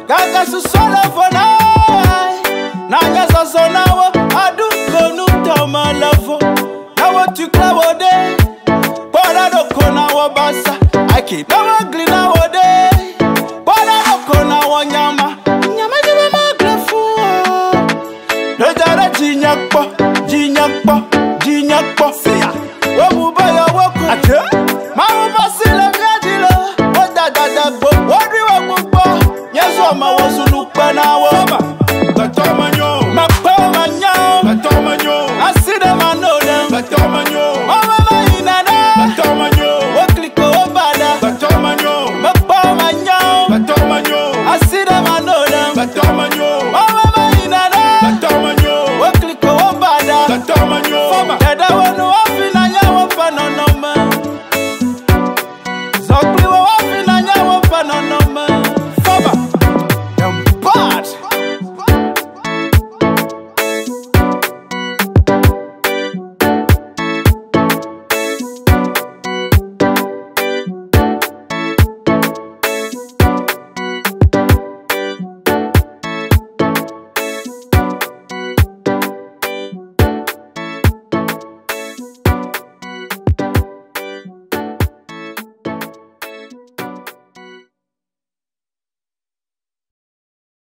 Gaga su solo for now. Nanya so now. I do go no to my love. Now what you nowadays? But I don't go now basa. I keep now ugly nowadays. But I don't go now nyama. Nyama nyama magrefu. No jara jinyakpo, jinyakpo, jinyakpo. Siya. Wobu baya woku. Ate. Mawu basile miajilo. Oda dada bo. Wadi woku bo. Yesu ama wasulu kwa na woba.